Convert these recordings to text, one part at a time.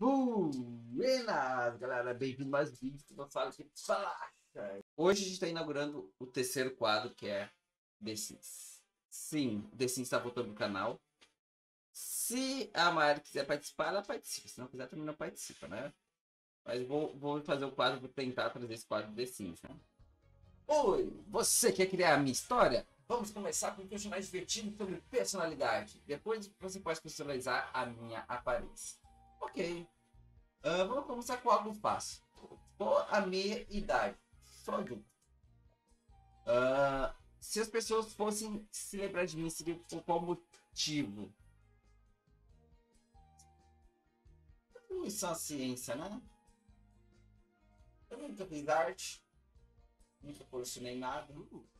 Buenas, galera, bem-vindo a mais um vídeo que eu falo aqui. Hoje a gente está inaugurando o terceiro quadro, que é The Sims. Sim, The Sims está voltando no canal. Se a Mayara quiser participar, ela participa. Se não quiser, também não participa, né? Mas vou fazer o quadro, vou tentar trazer esse quadro The Sims, né? Oi, você quer criar a minha história? Vamos começar com um personagem divertido sobre personalidade. Depois você pode personalizar a minha aparência. Ok. Vamos começar com algo fácil. Qual a minha idade? Sou adulto. Se as pessoas fossem se lembrar de mim, seria por qual motivo? Isso é uma ciência, né? Eu nunca fiz arte. Nunca colecionei nada.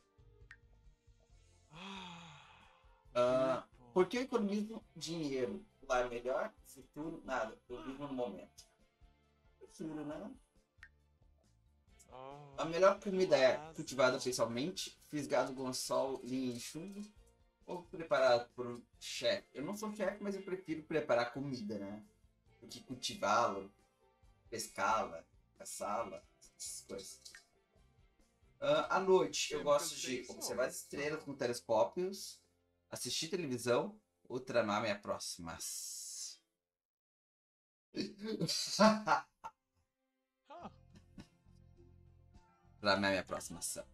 Por que eu economizo dinheiro? Lá é melhor? Futuro? Nada. Eu vivo no momento. Futuro, né? A melhor comida é cultivada oficialmente, fisgado com sol, linha e chumbo, ou preparado por um chefe? Eu não sou chefe, mas eu prefiro preparar comida, né? Do que cultivá-la, pescá-la, caçá-la, essas coisas. À noite, eu gosto de observar as estrelas com telescópios, assistir televisão ou tramar minha próxima. Tramar minha próxima ação.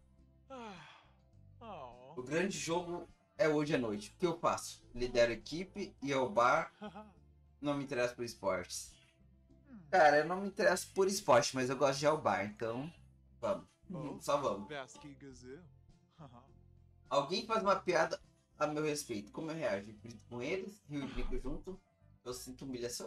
O grande jogo é hoje à noite. O que eu faço? Lidero a equipe e ao bar. Não me interesso por esportes. Cara, eu não me interesso por esporte, mas eu gosto de ir ao bar, então vamos. Só vamos. Alguém faz uma piada a meu respeito. Como eu reajo? Eu grito com eles, rio e brinco junto. Eu sinto humilhação.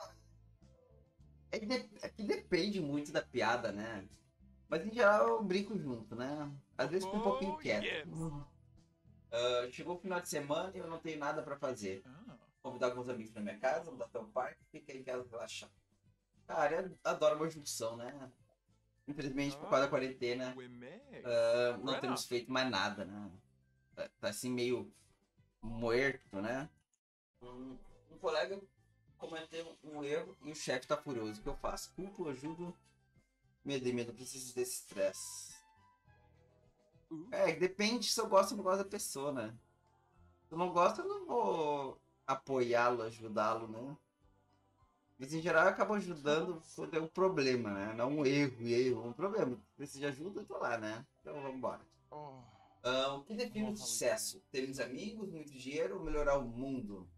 É que depende muito da piada, né? Mas em geral eu brinco junto, né? Às vezes fico um pouquinho quieto. Chegou o final de semana e eu não tenho nada pra fazer. Convidar alguns amigos pra minha casa, vamos dar até um parque e ficar em casa relaxar. Cara, eu adoro uma junção, né? Infelizmente, por causa da quarentena, não temos feito mais nada, né? Tá assim meio morto, né? Um colega cometeu um erro e o chefe tá furioso. O que eu faço? Culpo, ajudo, medo, preciso desse estresse. Depende se eu gosto ou não gosto da pessoa, né? Se eu não gosto, eu não vou apoiá-lo, ajudá-lo, né? Mas em geral eu acabo ajudando quando é um problema, né? Não um erro, um problema. Precisa de ajuda, eu tô lá, né? Então vamos embora. O que define o sucesso? Ter muitos amigos, muito dinheiro ou melhorar o mundo?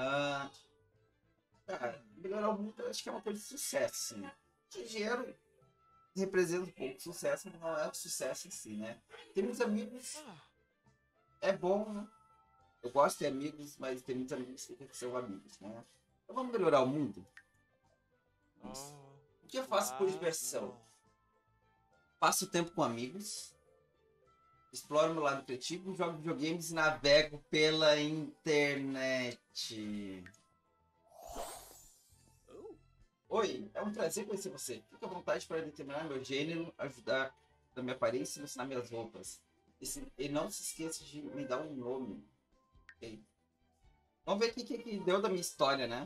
Melhorar o mundo eu acho que é uma coisa de sucesso, sim. Que dinheiro representa um pouco de sucesso, mas não é o sucesso em si, né? Ter muitos amigos é bom, né? Eu gosto de ter amigos, mas ter muitos amigos que são amigos, né? Então vamos melhorar o mundo? Isso. O que eu faço por diversão? Passo tempo com amigos, exploro meu lado criativo, jogo videogames e navego pela internet. Oi, é um prazer conhecer você. Fique à vontade para determinar meu gênero, ajudar na minha aparência e ensinar minhas roupas. E não se esqueça de me dar um nome. Okay? Vamos ver o que deu da minha história, né?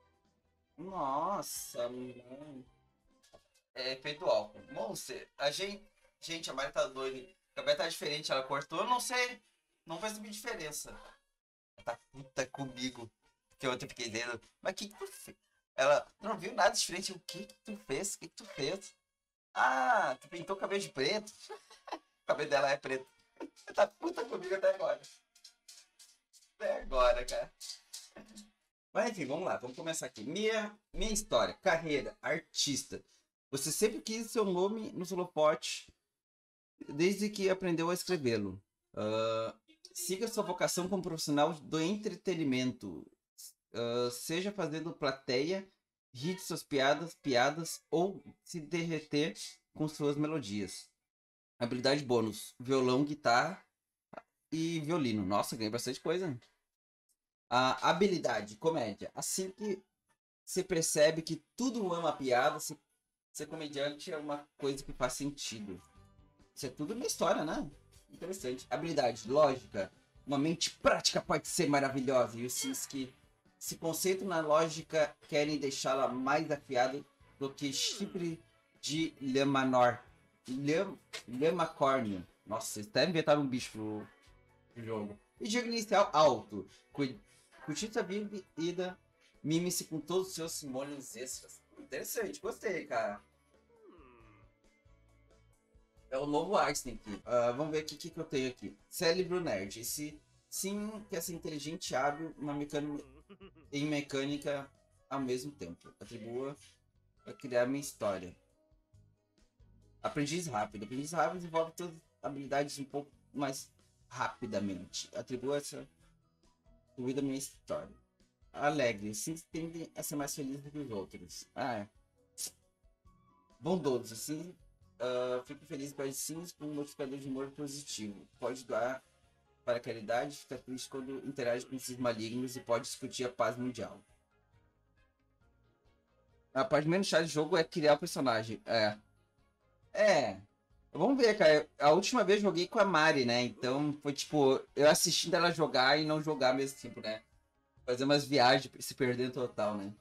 Nossa, mano. É feito álcool. Monster, a Mari tá doida. A cabelo tá diferente, ela cortou, eu não sei. Não faz muita diferença. Ela tá puta comigo. Que ontem eu fiquei dentro. Mas o que tu fez? Ela não viu nada diferente. O que tu fez? O que tu fez? Ah, tu pintou o cabelo de preto. O cabelo dela é preto. Tá puta comigo até agora. Até agora, cara. Mas enfim, vamos lá, vamos começar aqui. Minha história, carreira, artista. Você sempre quis seu nome no holofote desde que aprendeu a escrevê-lo. Siga sua vocação como profissional do entretenimento. Seja fazendo plateia, rir de suas piadas ou se derreter com suas melodias. Habilidade bônus, violão, guitarra e violino. Nossa, ganhei bastante coisa. A habilidade, comédia. Assim que você percebe que tudo é uma piada, ser comediante é uma coisa que faz sentido. Isso é tudo uma história, né? Interessante. Habilidade, lógica. Uma mente prática pode ser maravilhosa. E o Sims que se concentram na lógica, querem deixá-la mais afiada do que chifre de Lemanor. Lemacórnio. Nossa, vocês até inventaram um bicho pro jogo. E diga inicial alto. Curtita vida, mime-se com todos os seus simônios extras. Interessante, gostei, cara. É o novo Einstein aqui. Vamos ver aqui o que eu tenho aqui. Cérebro nerd. Esse sim quer ser inteligente e hábil em mecânica ao mesmo tempo. Atribua a criar minha história. Aprendiz rápido. Aprendiz rápido desenvolve todas as habilidades um pouco mais rapidamente. Atribua essa vida à minha história. Alegre. Sim tendem a ser mais feliz do que os outros. Bondoso. Assim, fico feliz para sims com um modificador de humor positivo. Pode doar para a caridade, fica triste quando interage com esses malignos e pode discutir a paz mundial. A parte menos chata do jogo é criar o personagem. Vamos ver, cara. A última vez eu joguei com a Mari, né? Então foi tipo, eu assistindo ela jogar e não jogar ao mesmo tempo, né? Fazer umas viagens, se perder total, né?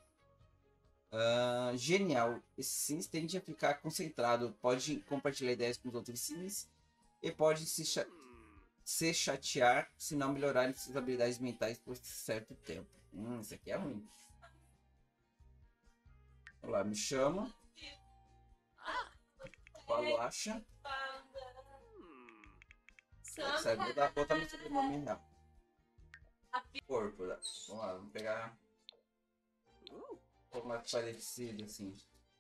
Genial. Esse Sims tende a ficar concentrado. Pode compartilhar ideias com os outros Sims. E pode se chatear se não melhorarem suas habilidades mentais por certo tempo. Isso aqui é ruim. Olá, me chama. Qual acha? Vou botar meu sobrenome real. Corpo. Vamos lá, vamos pegar um pouco mais parecido assim.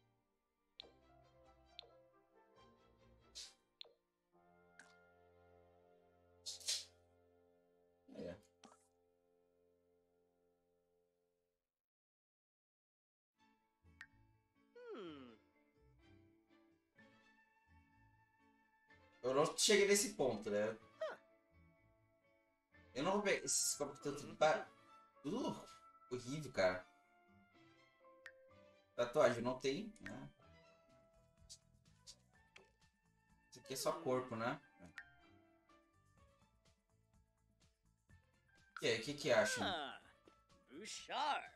Eu não cheguei nesse ponto, né? Eu não vou pegar esses copos tudo horrível, cara. Tatuagem não tem, né? Isso aqui é só corpo, né? E aí, o que acham? Bouchard.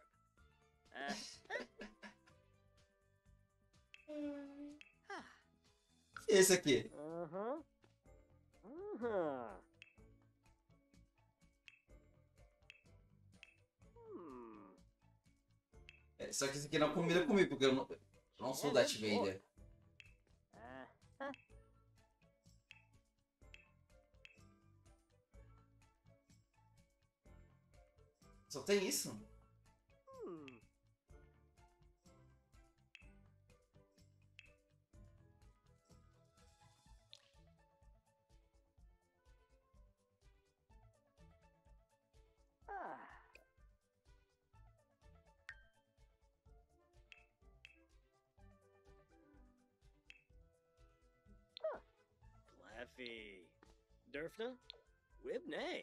Esse aqui. Só que esse aqui não combina comigo, porque eu não sou Darth Vader. Só tem isso? Leffy. Durfna. Wibney.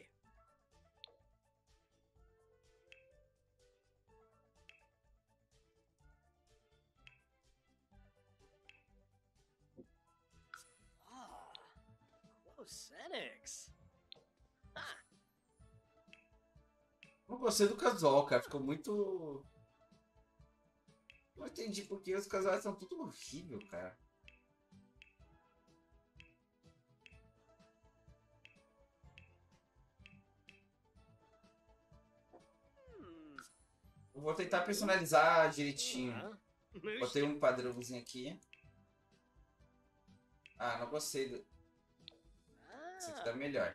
Cosenics. Não gostei do casual, cara. Ficou muito... Não entendi porque os casuais são tudo horrível, cara. Eu vou tentar personalizar direitinho. Botei um padrãozinho aqui. Não gostei do... Esse aqui tá melhor.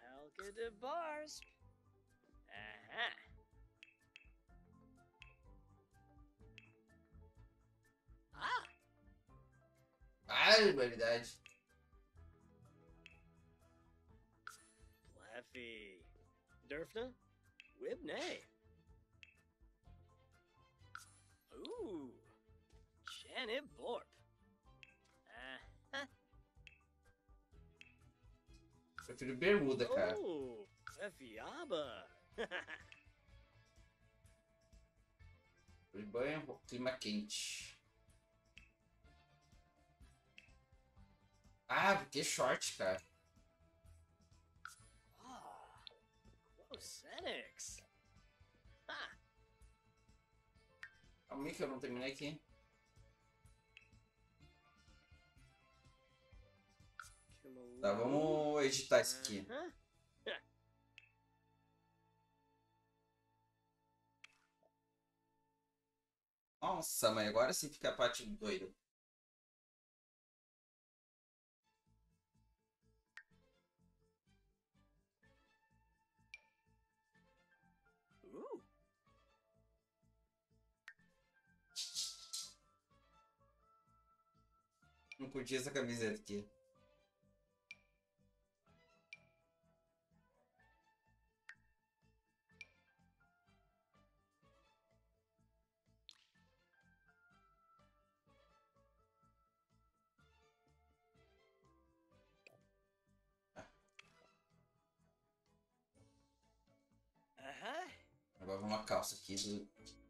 Barbaridade. Leffy. Durfna. Wibney. Janet Borp. Prefiro bermuda, cara. Fefiaba. De banho, clima quente. Que short, cara. Cosenics. Calma aí que eu não terminei aqui. Tá, vamos editar isso aqui. Uh-huh. Nossa, mas agora sim fica a parte doida. Ooh. Não curti essa camiseta aqui. Uh-huh. Agora uma calça aqui do...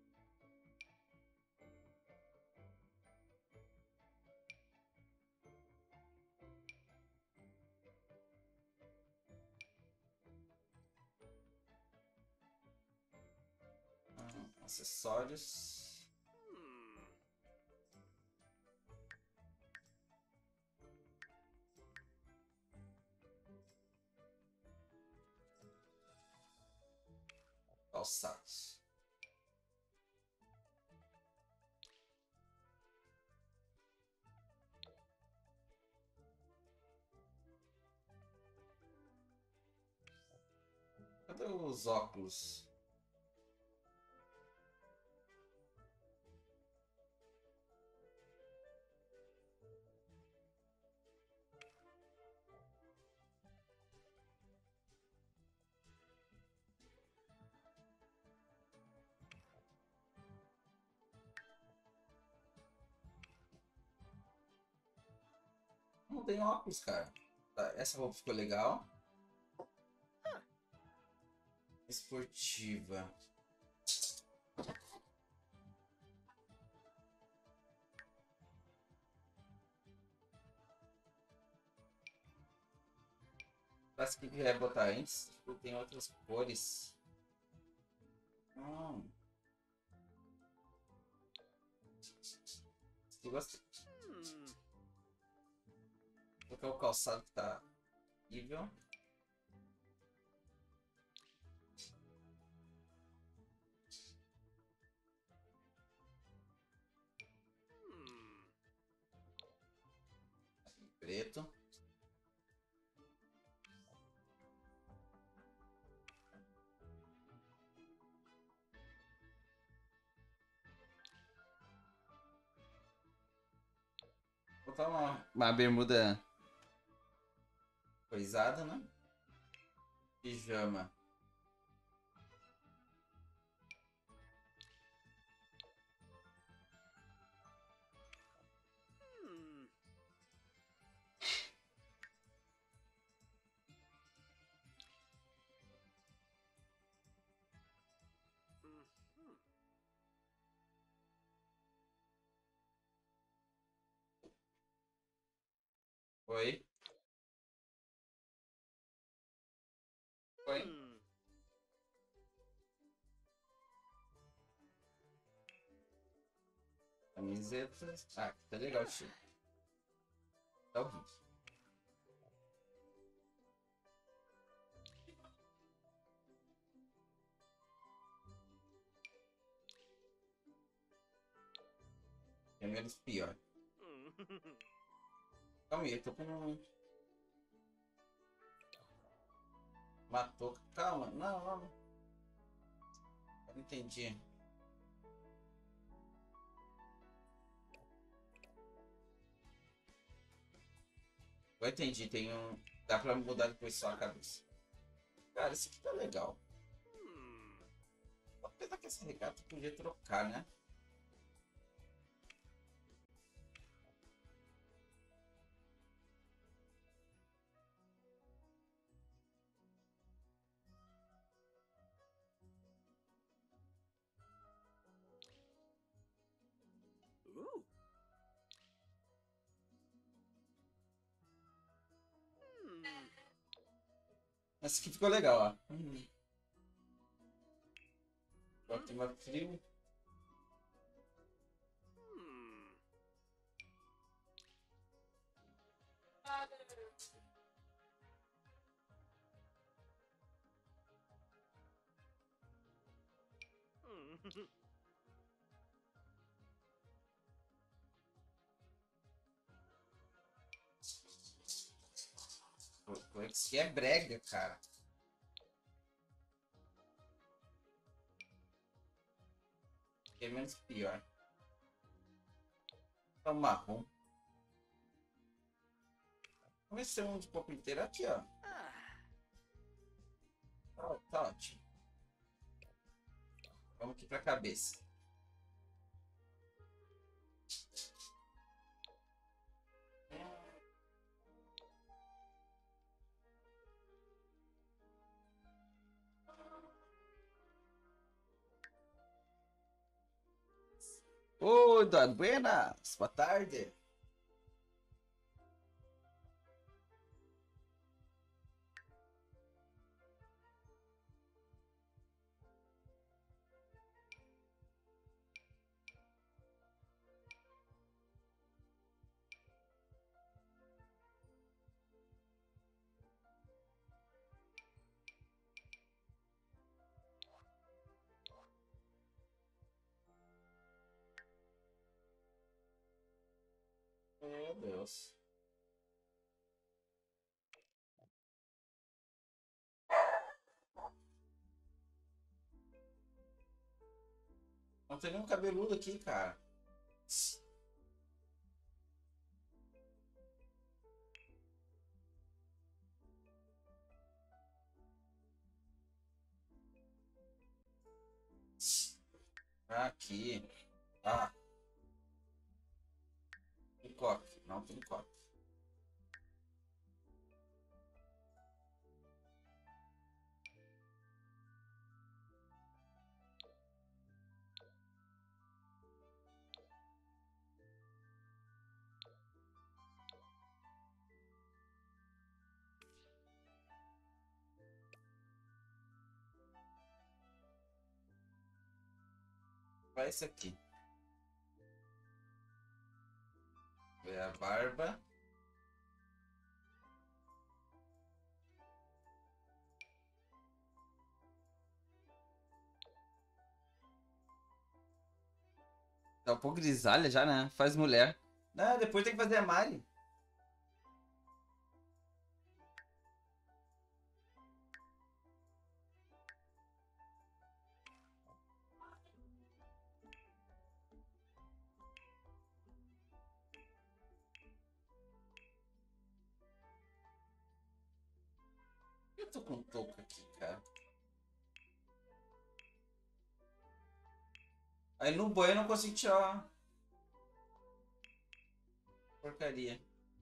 acessórios. Hmm. Calçados. Cadê os óculos? Não tem óculos, cara. Tá, essa roupa ficou legal. Esportiva. Parece que quer botar antes. Tipo, tem outras cores. Hum. Eu gostei. Hmm. Vou colocar o calçado que tá horrível. Hmm. Preto. Vou botar uma bermuda coisada, né? Pijama. Hmm. Mhm. Oi? Oi? Hmm. Camiseta. Ah, tá legal o estilo. Tá horrível. É menos pior. Hmm. Calma aí, eu tô com uma touca. Calma, não, não. Eu não entendi. Eu entendi, tem um. Dá pra mudar depois só a cabeça. Cara, isso aqui tá legal. Hmm. Apesar que essa regata podia trocar, né? Ooh. Hmm. Essa aqui ficou legal, ó. O clima frio. Hmm. Isso é brega, cara. Que é menos pior. Tá marrom. Vamos ver se é um de copo inteiro aqui, ó. Tá ótimo. Vamos aqui pra cabeça. Oi, Eduardo, buenas. Boa tarde. Meu Deus. Não tem nenhum cabeludo aqui, cara. Aqui. Ah, tem coque. Não tem coque. Vai esse aqui. É a barba. Tá um pouco grisalha já, né? Faz mulher. Não, depois tem que fazer a Mari. Eu tô com touca aqui, cara. Aí no banho eu não consigo tirar. Porcaria.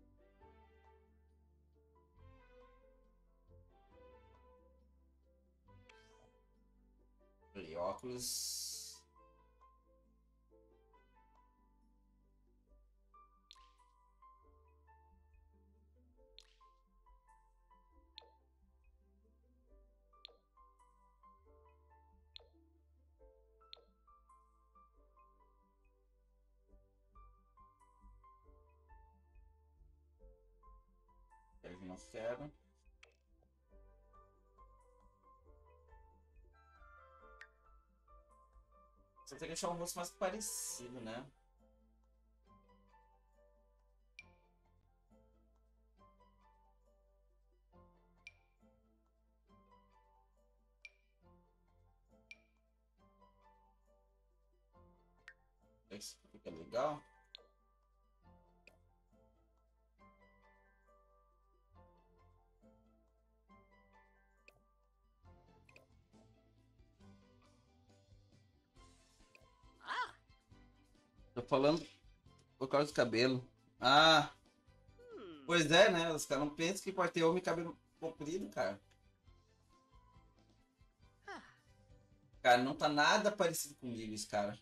E óculos. Eu não quero. Só tem que deixar o rosto mais parecido, né? Esse fica legal. Tô falando por causa do cabelo. Ah, Hmm. pois é, né? Os caras não pensam que pode ter homem cabelo comprido, cara. Cara, não tá nada parecido comigo, esse cara.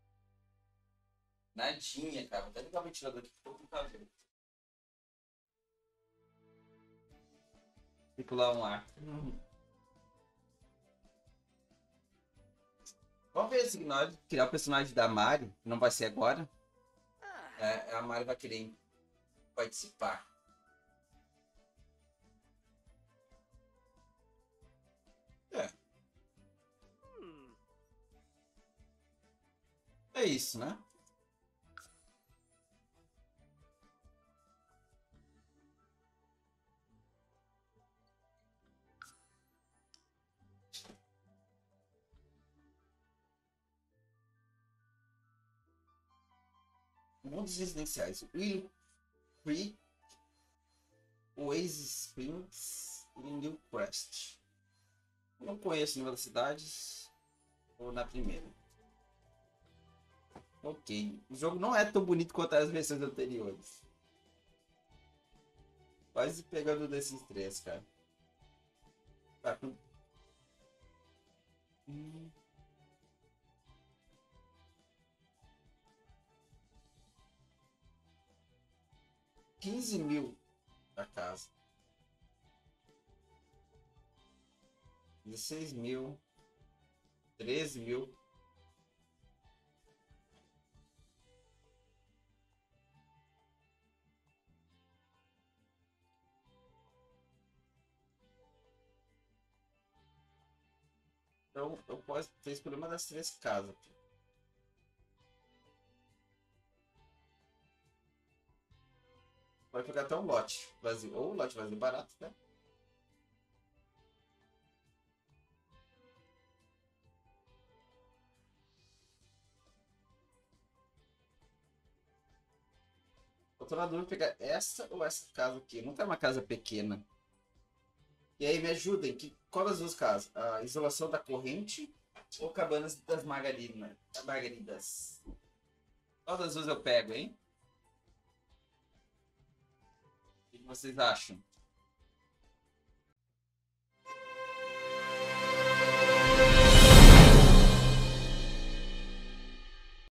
Nadinha, cara. Vou até ligar o ventilador aqui. Tô com cabelo. Circular um ar. Vamos ver se na hora de criar o personagem da Mari, que não vai ser agora, a Mari vai querer participar. É isso, né? Mundos residenciais. Will Free, Oasis Springs e Newcrest. Não conheço nenhuma das cidades. Vou na primeira. Ok. O jogo não é tão bonito quanto as versões anteriores. Quase pegando desses três, cara. Tá com... Hum. 15 mil a casa. 16 mil. 13 mil. Então eu posso ter escolhido uma das três casas. Pode pegar até um lote vazio. Ou um lote vazio barato, né? Eu tô na dúvida de pegar essa ou essa casa aqui. Não tem uma casa pequena. E aí me ajudem. Qual das duas casas? A isolação da corrente ou cabanas das margaridas? Qual das duas eu pego, hein? O que vocês acham?